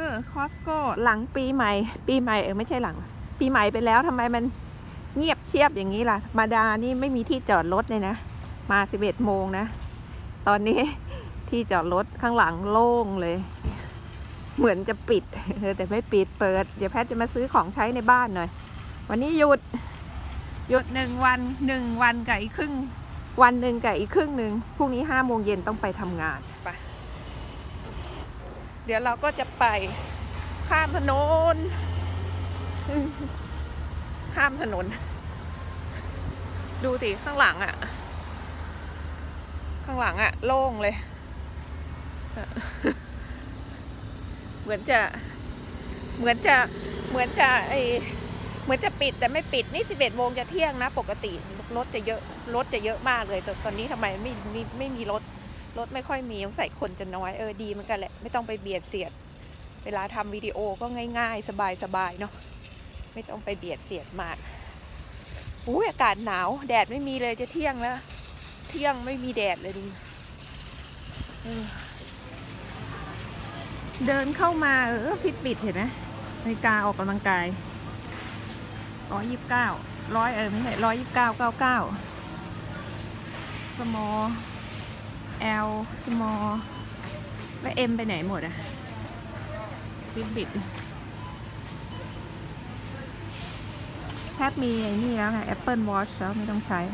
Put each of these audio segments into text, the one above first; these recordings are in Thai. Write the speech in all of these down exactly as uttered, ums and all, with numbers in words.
อคอสโก้หลังปีใหม่ปีใหม่เออไม่ใช่หลังปีใหม่ไปแล้วทำไมมันเงียบเชียบอย่างนี้ล่ะมาดานี่ไม่มีที่จอดรถเลยนะมาสิบเอ็ดโมงนะตอนนี้ที่จอดรถข้างหลังโล่งเลยเหมือนจะปิดเออแต่ไม่ปิดเปิดเดี๋ยวแพทจะมาซื้อของใช้ในบ้านหน่อยวันนี้หยุดหยุดหนึ่งวันหนึ่งวันกับอีกครึ่งวันหนึ่งกับอีกครึ่งหนึ่งพรุ่งนี้ห้าโมงเย็นต้องไปทำงานไปเดี๋ยวเราก็จะไปข้ามถนนข้ามถนนดูสิข้างหลังอ่ะข้างหลังอ่ะโล่งเลยเหมือนจะเหมือนจะเหมือนจะไอเหมือนจะปิดแต่ไม่ปิดนี่สิบเอ็ดโมงจะเที่ยงนะปกติรถจะเยอะรถจะเยอะมากเลยแต่ตอนนี้ทำไมไม่ไม่ไม่มีรถรถไม่ค่อยมีใส่คนจะน้อยเออดีเหมือนกันแหละไม่ต้องไปเบียดเสียดเวลาทำวิดีโอก็ง่ายๆสบายๆเนาะไม่ต้องไปเบียดเสียดมากอุ้ยอากาศหนาวแดดไม่มีเลยจะเที่ยงแล้วเที่ยงไม่มีแดดเลยดูเดินเข้ามาเออฟิตบิดเห็นไหมนาฬิกาออกกำลังกายร้อยยี่สิบเก้าร้อยเออไม่ใช่ร้อยยี่สิบเก้าเก้าเก้าสมอแอลสมอแล้วเอ็มไปไหนหมดอะฟิตบิดแทบมีไอ้นี่แล้วไง Apple Watch แล้วไม่ต้องใช้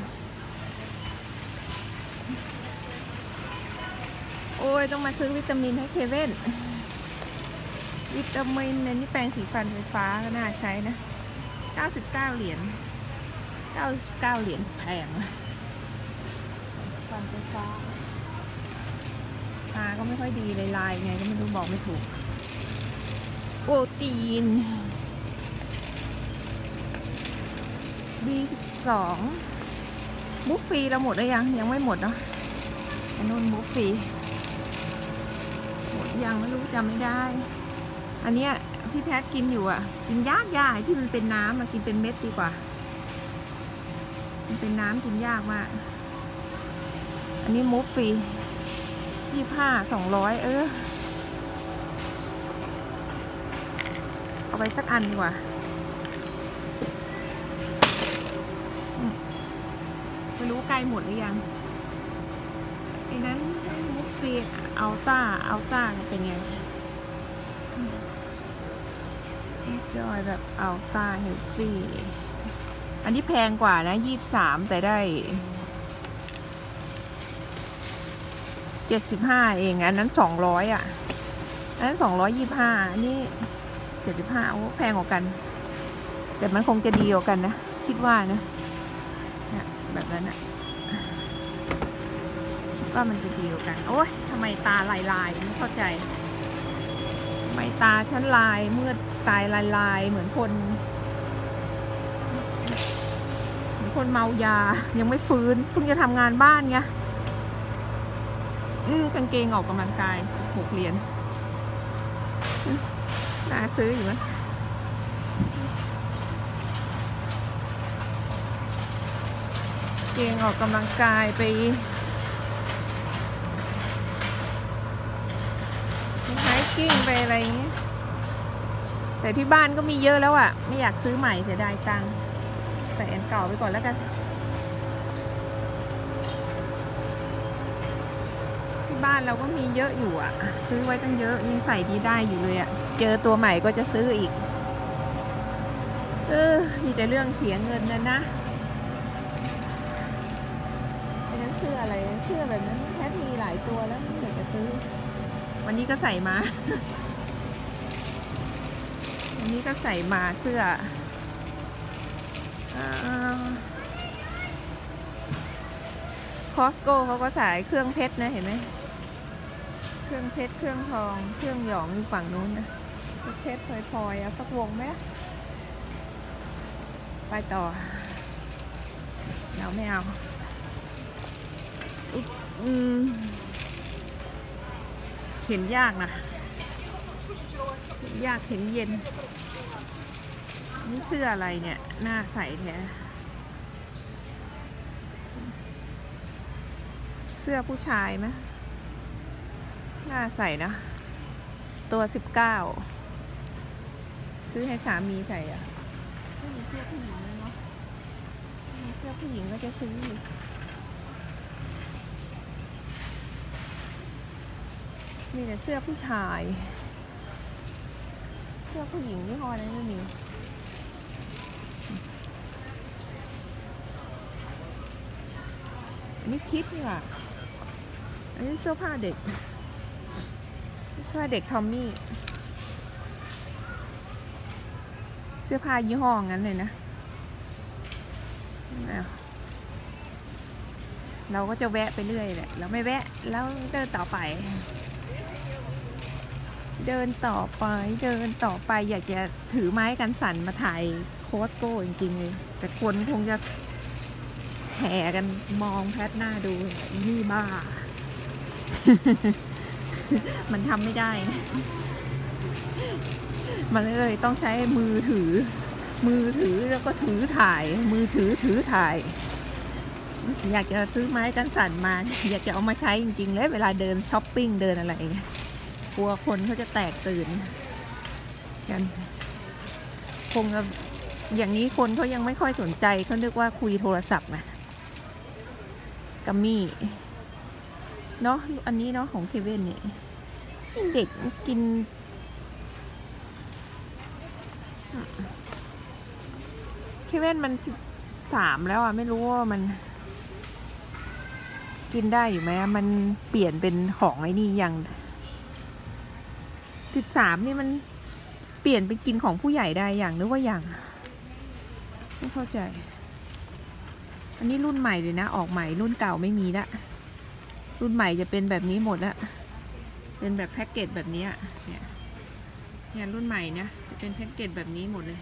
โอ้ยต้องมาซื้อวิตามินให้เคเว่นวิตามินเนี่ยนี่แปรงสีฟันไฟฟ้าก็น่าใช้นะเก้าสิบเก้าเหรียญเก้าสิบเก้าเหรียญแพงฟันไฟฟ้าตาก็ไม่ค่อยดีเลยลายไงก็ไม่รู้บอกไม่ถูกโปรตีน บี สิบสอง บุฟฟีเราหมดหรือยังยังไม่หมดเนาะอันนู้นบุฟฟีหมดยังไม่รู้จำไม่ได้อันเนี้ยที่แพทกินอยู่อ่ะกินยากยากที่มันเป็นน้ำมากินเป็นเม็ดดีกว่ามันเป็นน้ำกินยากมากอันนี้มุฟฟียี่ห้าสองร้อยเออเอาไปสักอันดีกว่าไม่รู้ใกล้หมดหรือยังไอ้นั้นมุฟฟีอัลต้าอัลต้าเป็นไงจอยแบบอัลต้าเฮลซี่อันนี้แพงกว่านะยี่สิบสามแต่ได้เจ็ดสิบห้าเองอันนั้นสองร้อยอ่ะอันนั้นสองร้อยยี่สิบห้าอันนี้เจ็ดสิบห้าโอ้แพงกว่ากันแต่มันคงจะดีกว่ากันนะคิดว่านะแบบนั้นอะคิดว่ามันจะดีกว่ากันโอ้ยทำไมตาลายลายไม่เข้าใจทำไมตาฉันลายเมื่อตายลายลายเหมือนคนเหมือนคนเมายายังไม่ฟื้นเพิ่งจะทำงานบ้านไงอือกางเกงออกกำลังกายหกเหรียญน่าซื้ออยู่ไหมเกงออกกำลังกายไปไฮกิ้งไปอะไรอย่างเงี้ยแต่ที่บ้านก็มีเยอะแล้วอ่ะไม่อยากซื้อใหม่เสียดายตังค์ใส่อันเก่าไปก่อนแล้วกันที่บ้านเราก็มีเยอะอยู่อ่ะซื้อไว้ตั้งเยอะยังใส่ดีได้อยู่เลยอ่ะเจอตัวใหม่ก็จะซื้ออีกเออมีแต่เรื่องเสียเงินนั่นนะเสื้ออะไรเสื้อแบบนั้นแค่มีหลายตัวแล้วไม่อยากจะซื้อวันนี้ก็ใส่มาวันนี้ก็ใส่มาเสื้อคอสโก้เขาก็ใส่เครื่องเพชรนะเห็นไหมเครื่องเพชรเครื่องทองเครื่องหยองอยู่ฝั่งนู้นนะเพชรพลอยๆเอาสักวงไหมไปต่อเราไม่เอาอืมเห็นยากนะเห็นยากเห็นเย็นนี่เสื้ออะไรเนี่ยหน้าใสแท้เสื้อผู้ชายไหมหน้าใสนะตัวสิบเก้าซื้อให้สามีใส่อ่ะไม่มีเสื้อผู้หญิงเลยเนาะมีเสื้อผู้หญิงก็จะซื้อมีแต่เสื้อผู้ชายเสื้อผู้หญิงยี่ห้อนั้นไม่มีอันนี้คิดนี่ว่ะอันนี้เสื้อผ้าเด็กเสื้อผ้าเด็กทอมมี่เสื้อผ้ายี่ห้องั้นเลยนะเราก็จะแวะไปเรื่อยแหละเราไม่แวะแล้วเดินต่อไปเดินต่อไปเดินต่อไปอยากจะถือไม้กันสั่นมาถ่ายโค้ดโก้จริงๆเลยแต่คนคงจะแห่กันมองแพทหน้าดูนี่บ้า มันทำไม่ได้ มันเลยต้องใช้มือถือมือถือแล้วก็ถือถ่ายมือถือถือถ่ายอยากจะซื้อไม้กันสั่นมาอยากจะเอามาใช้จริงๆเลยเวลาเดินช้อปปิ้งเดินอะไรกลัวคนเขาจะแตกตื่นกันคงอย่างนี้คนเขายังไม่ค่อยสนใจเขานึกว่าคุยโทรศัพท์นะกัมมี่เนาะอันนี้เนาะของเคเว่นนี่เด็กกินเคเว่นมันสิบสามแล้วอ่ะไม่รู้ว่ามันกินได้อยู่ไหมมันเปลี่ยนเป็นของไอ้นี่อย่างสิบสามนี่มันเปลี่ยนเป็นกินของผู้ใหญ่ได้อย่างหรือว่าอย่างไม่เข้าใจอันนี้รุ่นใหม่เลยนะออกใหม่รุ่นเก่าไม่มีละรุ่นใหม่จะเป็นแบบนี้หมดละเป็นแบบแพ็กเกจแบบนี้เนี่ยเนี่ยรุ่นใหม่นะจะเป็นแพ็กเกจแบบนี้หมดเลย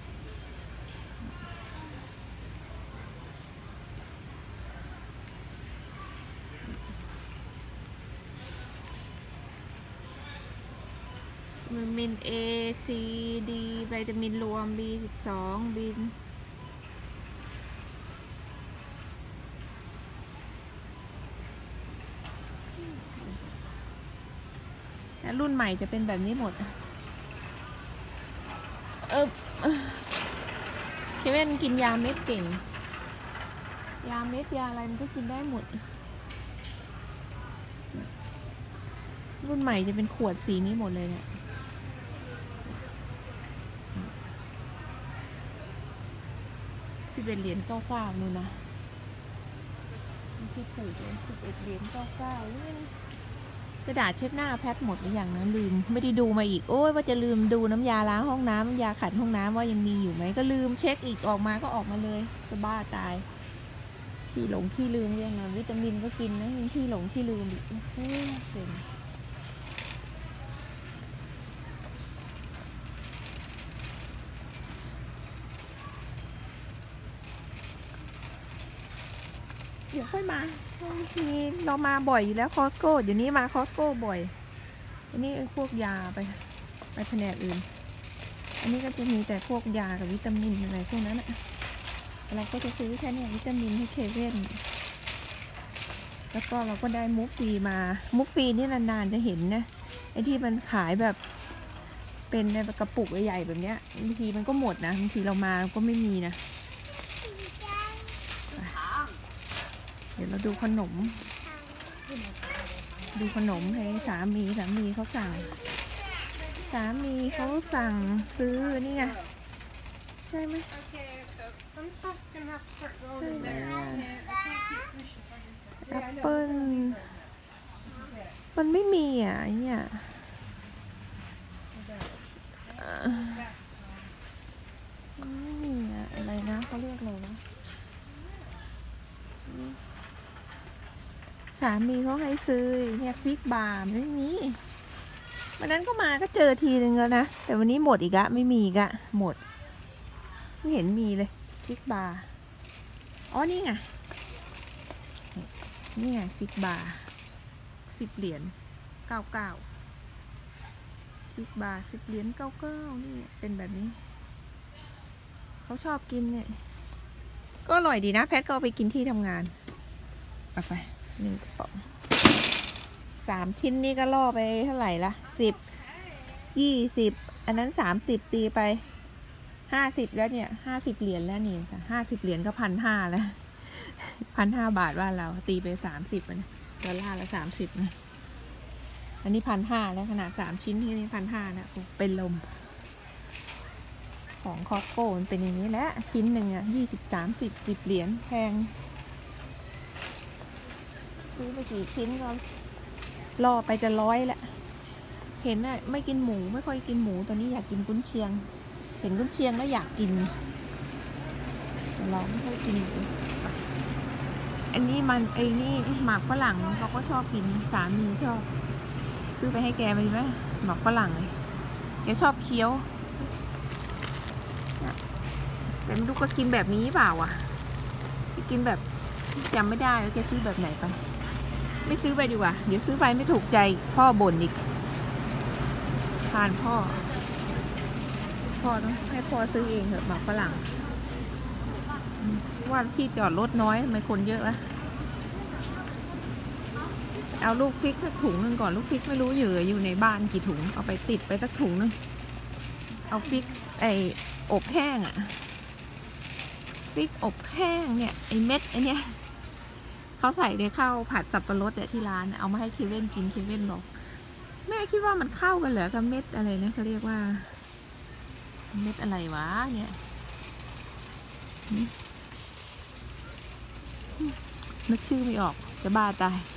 วิตามิน A C D วิตามินรวม บี สิบสอง บินรุ่นใหม่จะเป็นแบบนี้หมดเออเคเว่นกินยาเม็ดเก่งยาเม็ดยาอะไรมันก็กินได้หมดรุ่นใหม่จะเป็นขวดสีนี้หมดเลยเนี่ยสิบเอ็ดเหรียญเก้าเก้านู่นนะไม่ใช่ถูกเลยสิบเอ็ดเหรียญเก้าเก้ากระดาษเช็ดหน้าแพทหมดหรือยังนะลืมไม่ได้ดูมาอีกโอ้ยว่าจะลืมดูน้ำยาล้างห้องน้ำน้ำยาขัดห้องน้ำว่ายังมีอยู่ไหมก็ลืมเช็คอีกออกมาก็ออกมาเลยจะบ้าตายขี้หลงขี้ลืมเรื่องนั้นวิตามินก็กินนะยังขี้หลงขี้ลืมอีกเฮ้ยเซ็งเดี๋ยวค่อยมามีเรามาบ่อยอยู่แล้วคอสโก้เดี๋ยวนี้มาคอสโก้บ่อยอันนี้พวกยาไปไปแผนกอื่นอันนี้ก็จะมีแต่พวกยากับวิตามินอะไรพวกนั้นอะเราก็จะซื้อแค่นี้วิตามินให้เคเว่นแล้วก็เราก็ได้มูฟฟีมามูฟฟีนี่นานๆจะเห็นนะไอ้ที่มันขายแบบเป็นในกระปุกใหญ่ๆแบบเนี้ยบางทีมันก็หมดนะบางทีเรามาก็ไม่มีนะเดี๋ยวเราดูขนมดูขนมให้สามีสามีเขาสั่งสามีเขาสั่งซื้อนี่ไงใช่ไหมแอปเปิ้ลมันไม่มีอ่ะไอเนี่ยไม่มีอ่ะอะไรนะเขาเรียกอะไรนะสามีเขาให้ซื้อเนี่ยฟิกบาร์ไม่มีวันนั้นก็มาก็เจอทีนึงแล้วนะแต่วันนี้หมดอีกอะไม่มีอีกอะหมดไม่เห็นมีเลยฟิกบาร์อ๋อนี่ไงนี่ไงฟิกบาร์สิบเหรียญเก้าเก้าฟิกบาร์สิบเหรียญเก้าเก้านี่เป็นแบบนี้เขาชอบกินเนี่ยก็อร่อยดีนะแพทก็เอาไปกินที่ทำงานเอาไปหนึ่งกระป๋องสามชิ้นนี่ก็ล่อไปเท่าไหร่ละสิบยี่สิบอันนั้นสามสิบตีไปห้าสิบแล้วเนี่ยห้าสิบเหรียญแล้วนี่ห้าสิบเหรียญก็พันห้าแล้วพันห้าบาทว่าเราตีไปสามสิบนะดอลลาร์ละสามสิบนะอันนี้พันห้าแล้วขนาดสามชิ้นที่นี่พันห้านะเป็นลมของคอโก้มันเป็นอย่างนี้แหละชิ้นหนึ่งอ่ะยี่สิบสามสิบสิบเหรียญแพงซื้อไปกี่ชิ้นก็ล่อไปจะร้อยละเห็นน่ะไม่กินหมูไม่ค่อยกินหมูตอนนี้อยากกินกุนเชียงเห็นกุนเชียงแล้วอยากกินแต่เราไม่ค่อยกินอันนี้มันไอ้นี่หมากฝรั่งเขาก็ชอบกินสามีชอบซื้อไปให้แกมาดีไหมหมากฝรั่งเลยแกชอบเคี้ยวแต่ไม่รู้ก็กินแบบนี้เปล่าอ่ะจะกินแบบจำไม่ได้แล้วแกซื้อแบบไหนไปไม่ซื้อไปดีกว่าเดี๋ยวซื้อไปไม่ถูกใจพ่อบ่นอีกทานพ่อพ่อต้องให้พ่อซื้อเองเถอะหมากฝรั่งว่าที่จอดรถน้อยทำไมคนเยอะวะเอาลูกฟิกสักถุงนึงก่อนลูกฟิกไม่รู้เหลืออยู่ในบ้านกี่ถุงเอาไปติดไปสักถุงนึงเอาฟิกไออบแห้งอะฟิกอบแห้งเนี่ยไอเม็ดไอเนี้ยเขาใส่ในข้าวผัดสับปะรดเนี่ยที่ร้านเอามาให้เคเว่นกินเคเว่นบอกแม่คิดว่ามันเข้ากันเหรอกับเม็ดอะไรนะเขาเรียกว่าเม็ดอะไรวะเนี่ยนึกชื่อไม่ออกจะบ้าตาย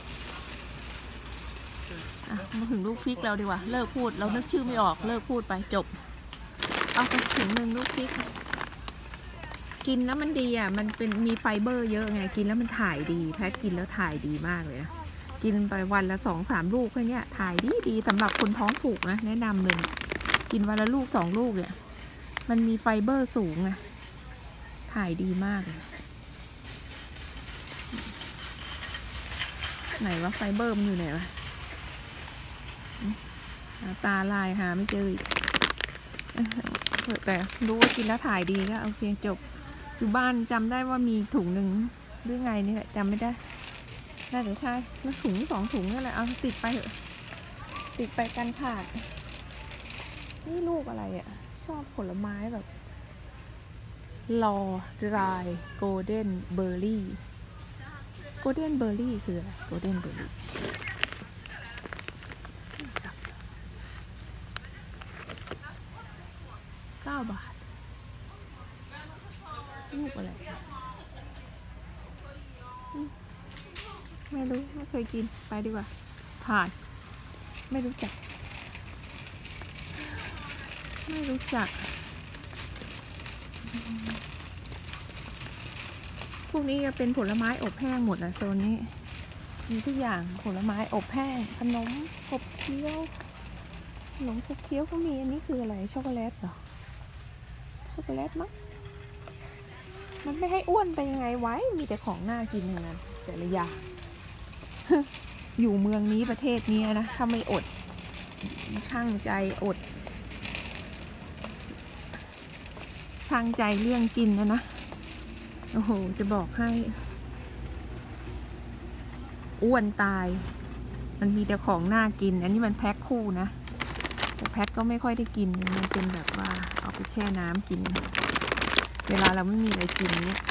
มาถึงลูกฟิกเราดีกว่าเลิกพูดเรานึกชื่อไม่ออกเลิกพูดไปจบเอาไปถึงหนึ่งลูกฟิกกินแล้วมันดีอ่ะมันเป็นมีไฟเบอร์เยอะไงกินแล้วมันถ่ายดีแพทกินแล้วถ่ายดีมากเลยนะกินไปวันละสองสามลูกแค่นี้ถ่ายดีดีสำหรับคนท้องผูกนะแนะนำเลยกินวันละลูกสองลูกเนี่ยมันมีไฟเบอร์สูงไงถ่ายดีมากเลยไหนวะไฟเบอร์มันอยู่ไหนวะตาลายหาไม่เจออีกแต่รู้ว่ากินแล้วถ่ายดีก็โอเคจบอยู่บ้านจำได้ว่ามีถุงหนึ่งหรือไงนี่แหละจำไม่ได้น่าจะใช่แล้วถุงสองถุงนั่นแหละเอาติดไปเถอะติดไปกันขาดนี่ลูกอะไรอ่ะชอบผลไม้แบบลอดรายโกลเด้นเบอร์รี่โกลเด้นเบอร์รี่คืออะไรโกลเด้นเบอร์รี่เก้าบาทลูกอะไรไม่รู้ไม่เคยกินไปดีกว่าผ่านไม่รู้จักไม่รู้จักพวกนี้จะเป็นผลไม้อบแห้งหมดนะโซนนี้มีทุกอย่างผลไม้อบแห้งขนมขบเคี้ยวขนมขบเคี้ยวก็มีอันนี้คืออะไรช็อกโกแลตเหรอช็อกโกแลตมั้งมันไม่ให้อ้วนไปยังไงไว้มีแต่ของน่ากินอย่างนั้นแต่ละอย่าง อยู่เมืองนี้ประเทศนี้นะถ้าไม่อดช่างใจอดช่างใจเรื่องกินนะนะโอ้โหจะบอกให้อ้วนตายมันมีแต่ของน่ากินอันนี้มันแพ็คคู่นะแต่แพ็คก็ไม่ค่อยได้กินมันเป็นแบบว่าเอาไปแช่น้ำกินเวลาเราไม่มีอะไรกินเนี่ย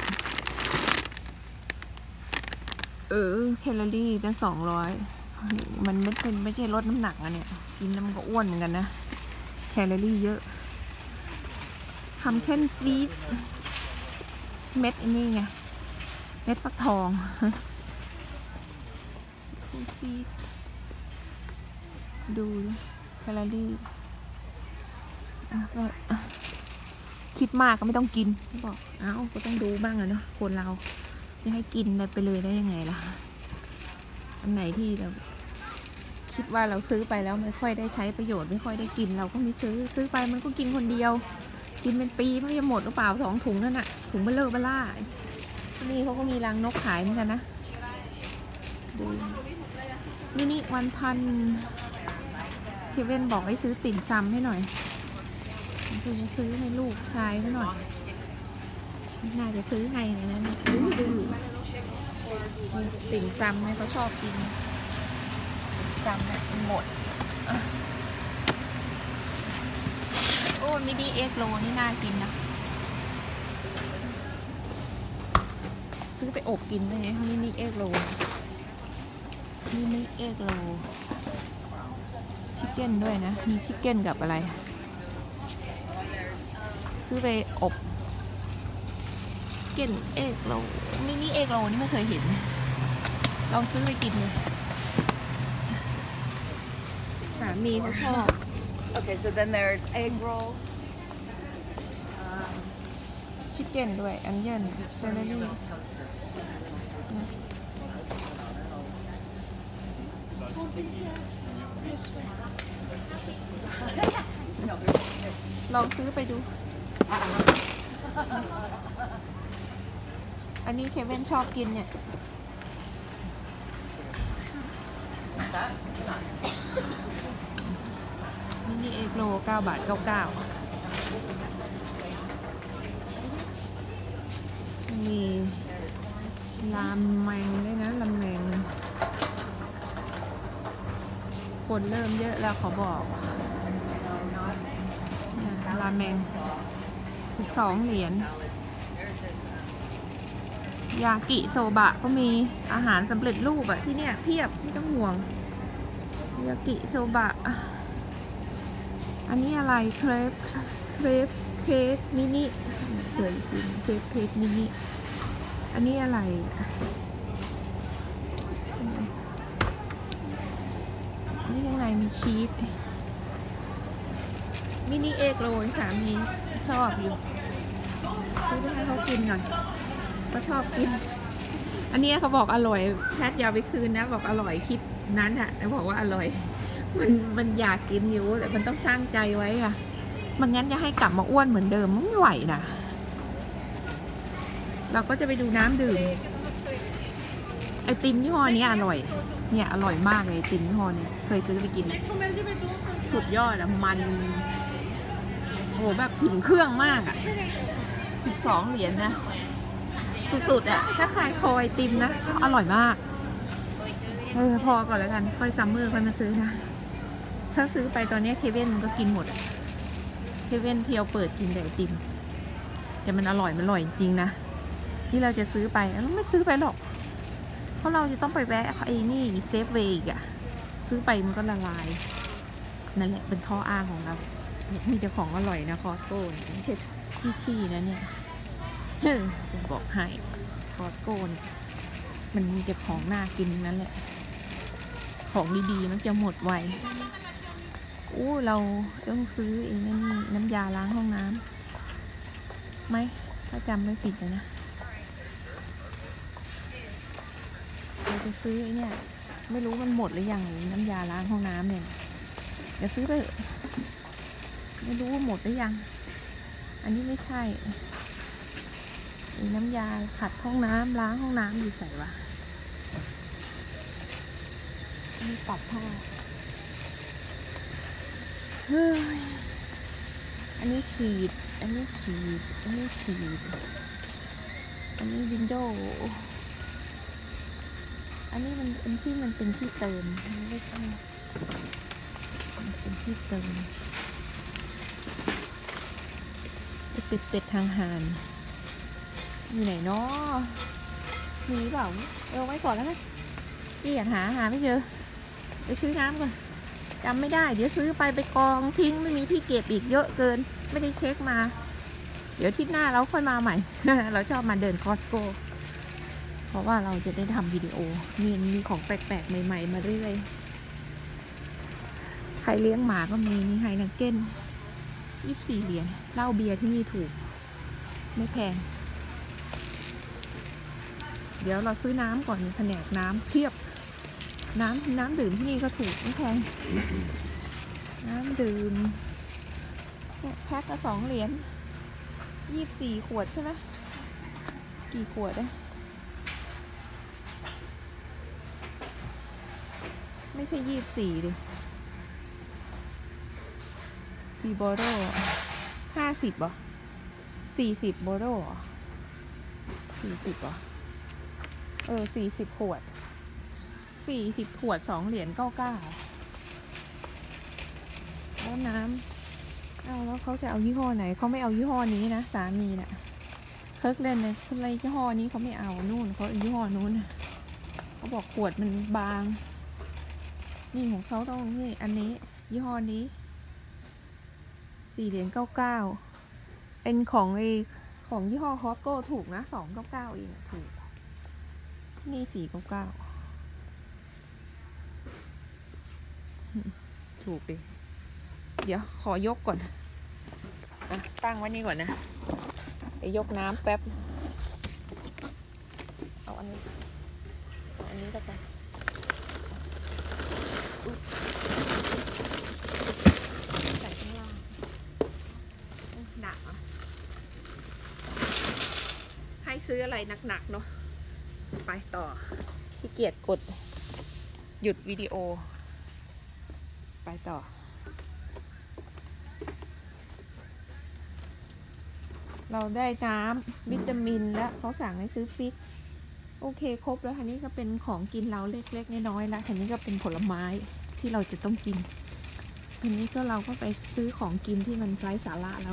เออแคลอรี่ตั้งสองร้อยมันไม่เป็นไม่ใช่ลดน้ำหนักอะเนี่ยกินแล้วมันก็อ้วนเหมือนกันนะแคลอรี่เยอะทำแค่ซีดเม็ดอันนี้ไงเม็ดฟักทองซีดดูแคลอรี่คิดมากก็ไม่ต้องกินบอกเอ้าก็ต้องดูบ้างอะเนาะคนเราจะให้กินไปเลยได้ยังไงล่ะอันไหนที่เราคิดว่าเราซื้อไปแล้วไม่ค่อยได้ใช้ประโยชน์ไม่ค่อยได้กินเราก็ไม่ซื้อซื้อไปมันก็กินคนเดียวกินเป็นปีไม่จะหมดหรือเปล่าสองถุงนั่นน่ะถุงเบลเลอร์เบล่านี่เขาก็มีรังนกขายเหมือนกันนะดูมินิวันพันเคเว่นบอกให้ซื้อติ่มซำให้หน่อยคือจะซื้อให้ลูกชายให้หน่อยน่าจะซื้อให้นะนี่ดื้อดื้อติ่มซำให้เขาชอบกินซำเนี่ยหมดมินิเอ็กโรนี่น่ากินนะซื้อไปอบกินได้ไหมมินิเอ็กโรมินิเอ็กโรชิคเก้นด้วยนะมีชิคเก้นกับอะไรซื้อไปอบชิคเก้นเอ็กโรมินิเอ็กโรนี่ไม่เคยเห็นลองซื้อไปกินเลยสามีเขาชอบ Okay, so then there's egg roll. ชิคเก้นด้วยอันเยินเซเลอรี่ลองซื้อไปดูอันนี้เควินชอบกินเนี่ยนี่เอ็กโลเก้าบาทเก้าเก้ามีรามแมงด้วยนะรามแมงคนเริ่มเยอะแล้วเขาบอกรามแมงสิบสองเหรียญยากิโซบะก็มีอาหารสำเร็จรูปอะที่เนี่ยเพียบไม่ต้องห่วงยากิโซบะอันนี้อะไรเครปเครปเค้กมินิเคยกินเครปเค้กมินิอันนี้อะไรนี่ข้างในมีชีสมินิเอ็กโรยค่ะมีชอบอยู่ซื้อไปให้เขากินหน่อยก็ชอบกินอันนี้เขาบอกอร่อยแพทยาวไปคืนนะบอกอร่อยคลิปนั้นอะแล้วบอกว่าอร่อยมันมันอยากกินอยู่แต่มันต้องช่างใจไว้ค่ะมันงั้นจะให้กลับมาอ้วนเหมือนเดิมไม่ไหวนะเราก็จะไปดูน้ำดื่มไอติมยี่ห้อนี้อร่อยเนี่ยอร่อยมากเลยไอติมยี่ห้อนี้เคยซื้อไปกินสุดยอดอะมันโหแบบถึงเครื่องมากอะสิบสองเหรียญนะสุดๆอะถ้าใครคอยติมนะอร่อยมากเออพอก่อนแล้วกันค่อยซัมเมอร์ค่อยมาซื้อนะถ้าซื้อไปตอนนี้เควินมันก็กินหมดอะเควินเที่ยวเปิดกินแต่ไอติมแต่มันอร่อยมันอร่อยจริงนะที่เราจะซื้อไปเราไม่ซื้อไปหรอกเพราะเราจะต้องไปแวะไอ้นี่เซฟเวย์อีกอะซื้อไปมันก็ละลายนั่นแหละเป็นข้ออ้างของเรามีแต่ของอร่อยนะคอสโก้ไม่ใช่ขี้ๆนะเนี่ยจะบอกให้คอสโก้เนี่ยมันมีแต่ของน่ากินนั่นแหละของดีๆมันจะหมดไวโอ้เราต้องซื้อเองนี่น้ำยาล้างห้องน้ำไหมถ้าจำไม่ผิดเลยนะเราจะซื้อไอ้เนี่ยไม่รู้มันหมดหรือยังน้ำยาล้างห้องน้ำเนี่ยเดี๋ยวซื้อไปไม่รู้ว่าหมดหรือยังอันนี้ไม่ใช่น้ำยาขัดห้องน้ำล้างห้องน้ำอยู่ใส่วะมีปัดผ้าเฮ้ยอันนี้ฉีดอันนี้ฉีดอันนี้ฉีดอันนี้วินโดว์อันนี้มันเป็นที่มันเป็นที่เติมไม่ใช่มันเป็นที่เติมติดติดทางหานอยู่ไหนเนาะมีเปล่าเอาไว้ก่อนแล้วนะพี่อยากหาหาไม่เจอไปซื้อน้ำก่อนจำไม่ได้เดี๋ยวซื้อไปไปกองทิ้งไม่มีที่เก็บอีกเยอะเกินไม่ได้เช็คมาเดี๋ยวที่หน้าเราค่อยมาใหม่ เราชอบมาเดินคอสโก้เพราะว่าเราจะได้ทำวิดีโอมีมีของแปลกๆใหม่ๆมาเรื่อยใครเลี้ยงหมาก็มีมีไฮนังเก้นยี่สิบสี่เหรียญเหล้าเบียร์ที่นี่ถูกไม่แพงเดี๋ยวเราซื้อน้ำก่อนมีแผนกน้ำเทียบน้ำน้ำดื่มที่นี่ก็ถูกไม่แพงน้ำดื่มแพ็คละสองเหรียญยี่สิบสี่ขวดใช่ไหมกี่ขวดอะไม่ใช่ยี่สิบสี่ดิกี่โบโรห้าสิบเหรอสี่สิบโบโรสี่สิบเหรอเออสี่สิบขวดสี่สิบขวดสองเหรียญเก้าเก้าแล้วน้เอาแล้วเขาจะเอายี่ห้อไหนเขาไม่เอายี่ห้อนี้นะสามีน่ะเคิร์กเล่นเลยอะไรยี่ห้อนี้เขาไม่เอานู่นเขาเอายี่ห้อนู้นเขาบอกขวดมันบางนี่ของเขาต้องนี่อันนี้ยี่ห้อนี้สี่เหรียญเก้าเก้าเป็นของไอของยี่ห้อคอสโก้ถูกนะสองเก้าเก้าเองถูกนี่สี่เก้าเก้าถูกดิเดี๋ยวขอยกก่อนอ่ะตั้งไว้นี่ก่อนนะไปยกน้ำแป๊บเอาอันนี้เอาอันนี้แล้วกันใส่ข้างล่างหนักอ่ะให้ซื้ออะไรหนักๆเนาะไปต่อขี้เกียจกดหยุดวิดีโอไปต่อเราได้น้ำวิตามินแล้วเขาสั่งให้ซื้อฟิกโอเคครบแล้วทีนี้ก็เป็นของกินเราเล็กๆน้อยๆแล้วทีนี้ก็เป็นผลไม้ที่เราจะต้องกินทีนี้ก็เราก็ไปซื้อของกินที่มันไร้สาระแล้ว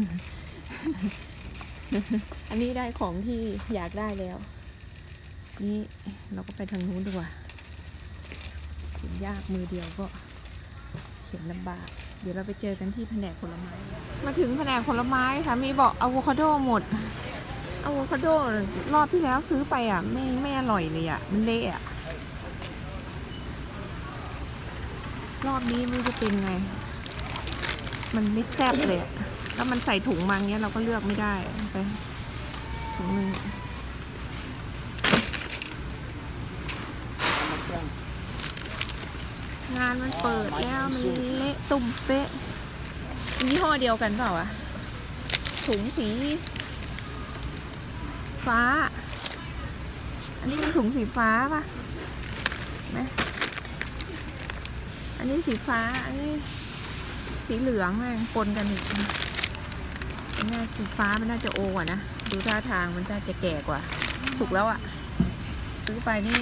อันนี้ได้ของที่อยากได้แล้วนี่เราก็ไปทางนู้นดีกว่าเขียนยากมือเดียวก็เขียนลำบากเดี๋ยวเราไปเจอกันที่แผนกผลไม้มาถึงแผนกผลไม้สามีบอกอะโวคาโดหมดอะโวคาโดรอบที่แล้วซื้อไปอ่ะไม่ไม่อร่อยเลยอ่ะมันเละอ่ะรอบนี้ไม่รู้จะเป็นไงมันไม่แซ่บเลยอ่ะแล้วมันใส่ถุงมาเงี้ยเราก็เลือกไม่ได้ไปถุงนึงงานมันเปิดแล้วมันเละตุ่มเป๊ะยี่ห้อเดียวกันเปล่าอะถุงสีฟ้าอันนี้เป็นถุงสีฟ้าป่ะไหมอันนี้สีฟ้าอันนี้สีเหลืองแม่งปนกันอีกอันนี้สีฟ้ามันน่าจะโอกว่านะดูท่าทางมันน่าจะแก่กว่าสุกแล้วอะซื้อไปนี่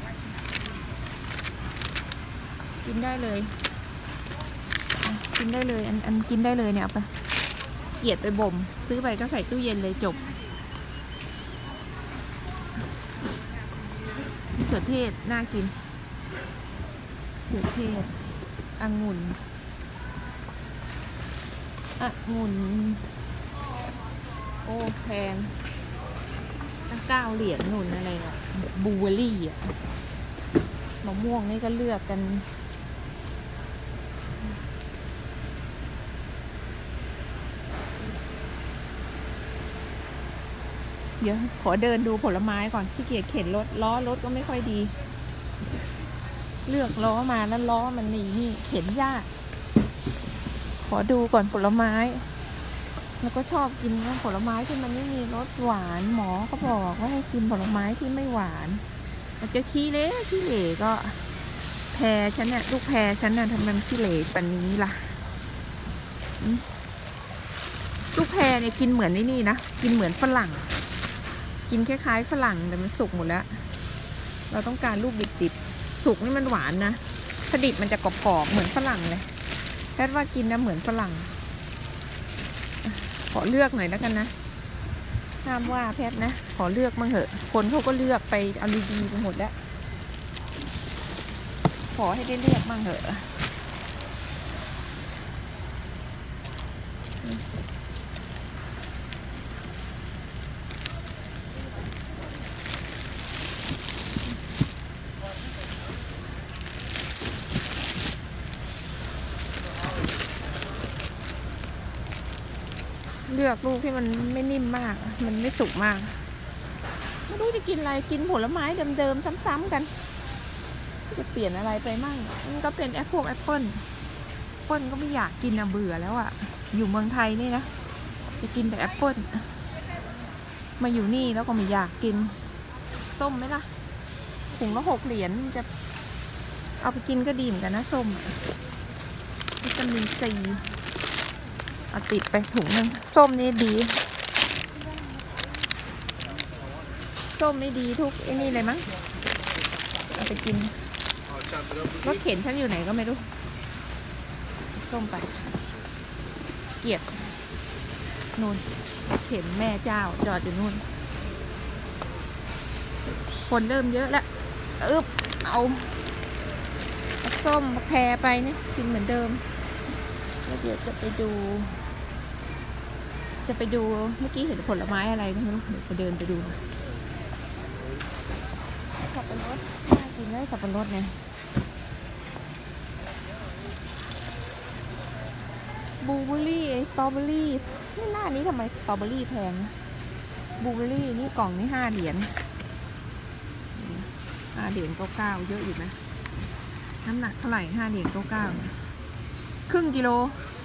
กินได้เลยกินได้เลยอันอันกินได้เลยเนี่ยเอาไปเกลียดไปบ่มซื้อไปก็ใส่ตู้เย็นเลยจบมะเขือเทศน่ากินมะเขือเทศองุ่นองุ่นโอ้แพงตั้งเก้าเหรียญงุ่นอะไรอะบลูเบอร์รี่อะมะม่วงนี่ก็เลือกกันเดี๋ยวขอเดินดูผลไม้ก่อนขี้เกียจเข็นรถล้อรถก็ไม่ค่อยดีเลือกล้อมาแล้วล้อมันนี่นี่เข็นยากขอดูก่อนผลไม้แล้วก็ชอบกินผลไม้ที่มันไม่มีรสหวานหมอเขาบอกว่าให้กินผลไม้ที่ไม่หวานมันจะขี้เละขี้เหร่ก็แพรฉันเนี่ยลูกแพรฉันน่ะทำไมมันขี้เหร่ปันนี้ล่ะลูกแพรเนี่ยกินเหมือนนี่นี่นะกินเหมือนฝรั่งกินคล้ายๆฝรั่งแต่มันสุกหมดแล้วเราต้องการลูกดิบๆสุกนี่มันหวานนะถ้าดิบมันจะกรอบๆเหมือนฝรั่งเลยแพทว่ากินนะเหมือนฝรั่งขอเลือกหน่อยแล้วกันนะห้ามว่าแพทนะขอเลือกมั่งเหอะคนเขาก็เลือกไปเอาดีๆไปหมดแล้วขอให้ได้เลือกมั่งเหอะเลือกลูกที่มันไม่นิ่มมากมันไม่สุกมากไม่รู้จะกินอะไรกินผลไม้เดิมๆซ้ำๆกันจะเปลี่ยนอะไรไปมั่งมันก็เป็นแอปเปิลแอปเปิลแอปเปิลก็ไม่อยากกินอ่ะเบื่อแล้วอ่ะอยู่เมืองไทยนี่นะจะกินแต่แอปเปิลมาอยู่นี่แล้วก็ไม่อยากกินส้มไหมล่ะถุงละหกเหรียญจะเอาไปกินก็ดีเหมือนกันนะส้มวิตามินซีเอาติดไปถุงนึงส้มนี่ดีส้มนี่ดีทุกไอ้นี่เลยมั้งเอาไปกินรถเข็นฉันอยู่ไหนก็ไม่รู้ส้มไปเกียรตินู่นเข็นแม่เจ้าจอดอยู่นู่นคนเริ่มเยอะแล้วอึบเอาส้มแพรไปเนี่ยกินเหมือนเดิมแล้วเดี๋ยวจะไปดูจะไปดูเมื่อกี้เห็นผลไม้อะไรไม่รู้เดี๋ยวไปเดินไปดูสับปะรดน่ากินเลยสับปะรดเนี่ยบลูเบอร์รี่สตรอเบอร์รี่นี่หน้านี้ทำไมสตรอเบอร์รี่แพงบลูเบอร์รี่นี่กล่องนี่ห้าเหรียญห้าเหรียญเก้าเก้าเยอะอยู่นะน้ำหนักเท่าไหร่ห้าเหรียญเก้าเก้าครึ่งกิโล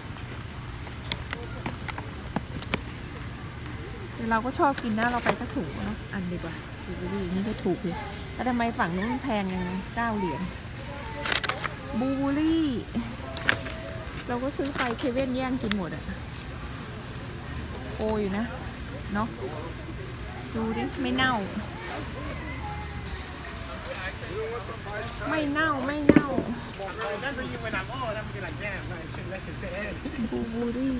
เราก็ชอบกินนะเราไปสักถุงเนาะอันดีกว่าบลูเบอร์รี่นี่ก็ถูกเลยแล้วทำไมฝั่งนู้นแพงยังเก้าเหรียญบลูเบอร์รี่เราก็ซื้อไปเคเว่นแย่งกินหมดอะโออยู่นะเนาะดูดิไม่เน่าไม่เน่าไม่เน่าบลูเบอร์รี่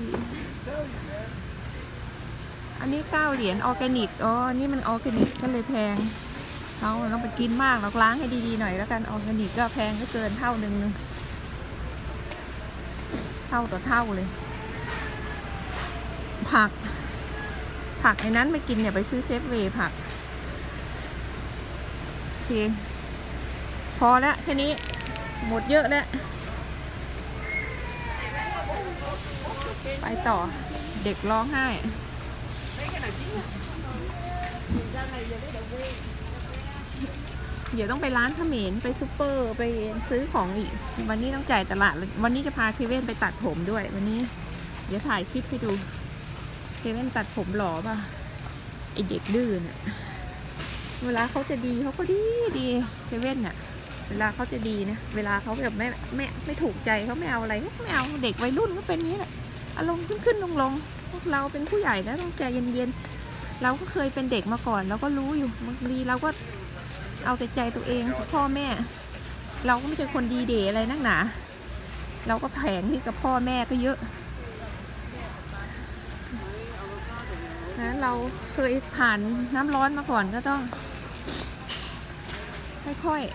อันนี้เก้าเหรียญออร์แกนิกอ๋อนี่มันออร์แกนิกก็เลยแพงเราเราไปกินมากเราล้างให้ดีๆหน่อยแล้วกันออร์แกนิกก็แพงก็เกินเท่านึงเท่าต่อเท่าเลยผักผักในนั้นไม่กินเนี่ยไปซื้อเซฟเวย์ผักโอเคพอแล้วแค่นี้หมดเยอะแล้วไปต่อเด็กร้องไห้เดี๋ยวต้องไปร้านเขมรไปซูเปอร์ไปซื้อของอีกวันนี้ต้องจ่ายตลาดวันนี้จะพาเคเว่นไปตัดผมด้วยวันนี้เดี๋ยวถ่ายคลิปให้ดูเคเว่นตัดผมหล่อป่ะไอเด็กดื้อเนี่ยเวลาเขาจะดีเขาก็ดีดีเคเว่นเนี่ยเวลาเขาจะดีนะเวลาเขาแบบไม่ไม่ไม่ถูกใจเขาไม่เอาอะไรไม่เอาเด็กวัยรุ่นก็เป็นอย่างนี้แหละอารมณ์ขึ้นขึ้นลงลงพวกเราเป็นผู้ใหญ่แล้วต้องใจเย็นๆเราก็เคยเป็นเด็กมาก่อนเราก็รู้อยู่บางทีเราก็เอาแต่ใจตัวเองพ่อแม่เราก็ไม่ใช่คนดีเดย์อะไรนักหนาเราก็แผงที่กับพ่อแม่ก็เยอะนะเราเคยผ่านน้ำร้อนมาก่อนก็ต้องค่อย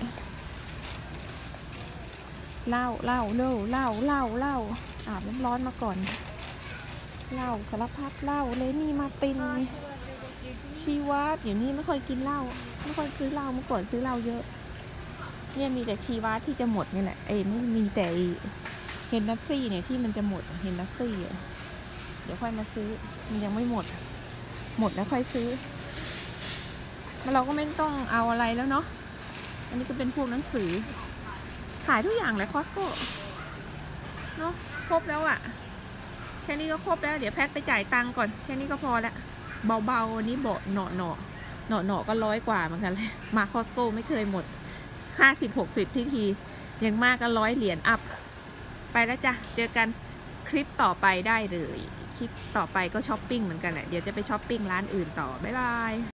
ๆเล่าเล่าเล่าเล่าเล่าเล่าอาบน้ำร้อนมาก่อนเล่าสารพัดเล่าเลยนี่มาตินชีวัตอย่างนี้ไม่ค่อยกินเหล้าไม่ค่อยซื้อเหล้าเมื่อก่อนซื้อเหล้าเยอะเนี่ยมีแต่ชีวัตที่จะหมดนี่แหละเอ้ไม่มีแต่เฮนนัสซี่เนี่ยที่มันจะหมดเฮนนัสซี่เดี๋ยวค่อยมาซื้อมันยังไม่หมดหมดแล้วค่อยซื้อเราก็ไม่ต้องเอาอะไรแล้วเนาะอันนี้ก็เป็นพวกหนังสือขายทุกอย่างเลยคอสโก้เนาะครบแล้วอะแค่นี้ก็ครบแล้วเดี๋ยวแพทไปจ่ายตังค์ก่อนแค่นี้ก็พอแล้วเบาๆวันนี้เบาหนอหนอหนอหนอก็ร้อยกว่าเหมือนกันเลยมาคอสโก้ไม่เคยหมดห้าสิบหกสิบทีทียังมากก็ร้อยเหรียญอัพไปแล้วจ้ะเจอกันคลิปต่อไปได้เลยคลิปต่อไปก็ช้อปปิ้งเหมือนกันแหละเดี๋ยวจะไปช้อปปิ้งร้านอื่นต่อบ๊ายบาย